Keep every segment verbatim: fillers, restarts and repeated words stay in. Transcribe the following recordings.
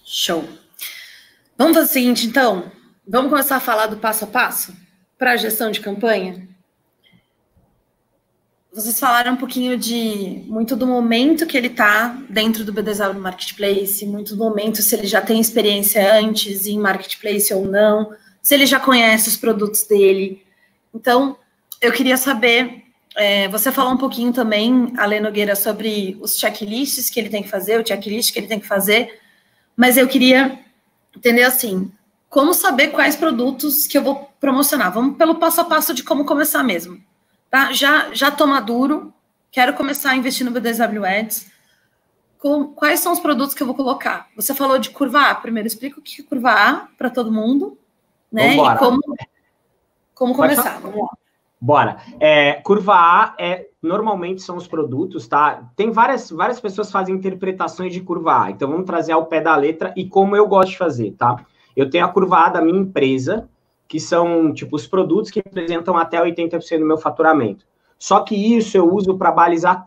Show. Vamos fazer o seguinte, então. Vamos começar a falar do passo a passo para a gestão de campanha? Vocês falaram um pouquinho de muito do momento que ele está dentro do B dois W Marketplace, muito do momento se ele já tem experiência antes em Marketplace ou não, se ele já conhece os produtos dele. Então, eu queria saber, é, você falou um pouquinho também, Ale Nogueira, sobre os checklists que ele tem que fazer, o checklist que ele tem que fazer, mas eu queria entender assim, como saber quais produtos que eu vou promocionar? Vamos pelo passo a passo de como começar mesmo. Tá? Já, já tô maduro, quero começar a investir no B dois W Ads. Com, quais são os produtos que eu vou colocar? Você falou de curva A. Primeiro, explica o que é curva A para todo mundo, né? Vambora. E como, como começar. Vamos lá. Bora. É, curva A é, normalmente são os produtos, tá? Tem várias, várias pessoas que fazem interpretações de curva A. Então, vamos trazer ao pé da letra e como eu gosto de fazer, tá? Eu tenho a curva A da minha empresa, que são, tipo, os produtos que representam até oitenta por cento do meu faturamento. Só que isso eu uso para balizar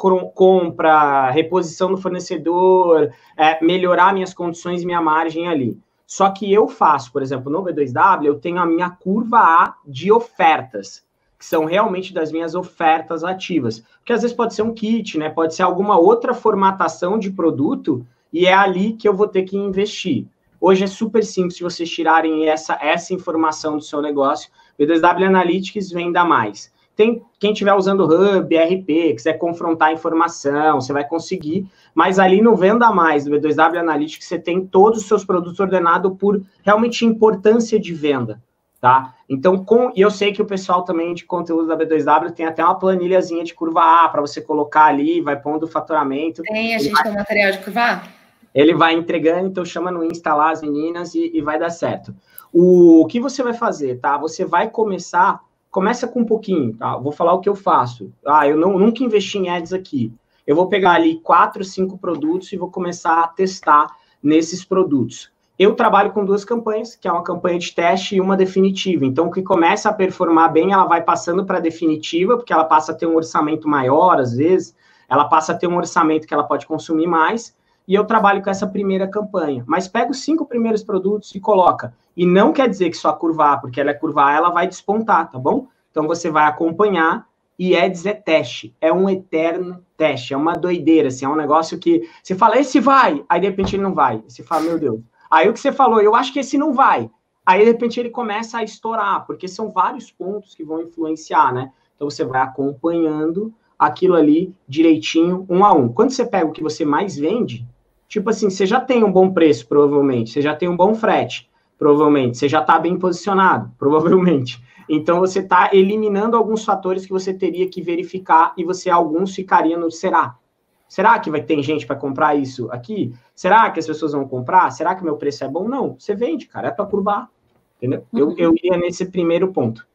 compra, reposição do fornecedor, é, melhorar minhas condições e minha margem ali. Só que eu faço, por exemplo, no B dois W, eu tenho a minha curva A de ofertas, que são realmente das minhas ofertas ativas. Porque às vezes pode ser um kit, né? Pode ser alguma outra formatação de produto e é ali que eu vou ter que investir. Hoje é super simples de vocês tirarem essa, essa informação do seu negócio. B dois W Analytics venda mais. Tem quem estiver usando Hub, R P, quiser confrontar a informação, você vai conseguir. Mas ali no Venda Mais, do B dois W Analytics, você tem todos os seus produtos ordenados por realmente importância de venda, tá? Então, com, e eu sei que o pessoal também de conteúdo da B dois W tem até uma planilhazinha de curva A para você colocar ali, vai pondo o faturamento. Tem, a gente vai... tem material de curva A? Ele vai entregando, então chama no Insta lá as meninas e, e vai dar certo. O, o que você vai fazer, tá? Você vai começar, começa com um pouquinho, tá? Vou falar o que eu faço. Ah, eu não, nunca investi em ads aqui. Eu vou pegar ali quatro, cinco produtos e vou começar a testar nesses produtos. Eu trabalho com duas campanhas, que é uma campanha de teste e uma definitiva. Então, o que começa a performar bem, ela vai passando para a definitiva, porque ela passa a ter um orçamento maior, às vezes. Ela passa a ter um orçamento que ela pode consumir mais. E eu trabalho com essa primeira campanha. Mas pega os cinco primeiros produtos e coloca. E não quer dizer que só curva A, porque ela é curva A, ela vai despontar, tá bom? Então, você vai acompanhar e ads é teste. É um eterno teste. É uma doideira, assim. É um negócio que você fala, esse vai. Aí, de repente, ele não vai. Você fala, meu Deus. Aí, o que você falou, eu acho que esse não vai. Aí, de repente, ele começa a estourar, porque são vários pontos que vão influenciar, né? Então, você vai acompanhando aquilo ali direitinho, um a um. Quando você pega o que você mais vende... Tipo assim, você já tem um bom preço, provavelmente. Você já tem um bom frete, provavelmente. Você já está bem posicionado, provavelmente. Então, você está eliminando alguns fatores que você teria que verificar e você, alguns, ficaria no será. Será que vai ter gente para comprar isso aqui? Será que as pessoas vão comprar? Será que meu preço é bom? Não, você vende, cara. É tua curva A, entendeu? Eu, eu iria nesse primeiro ponto.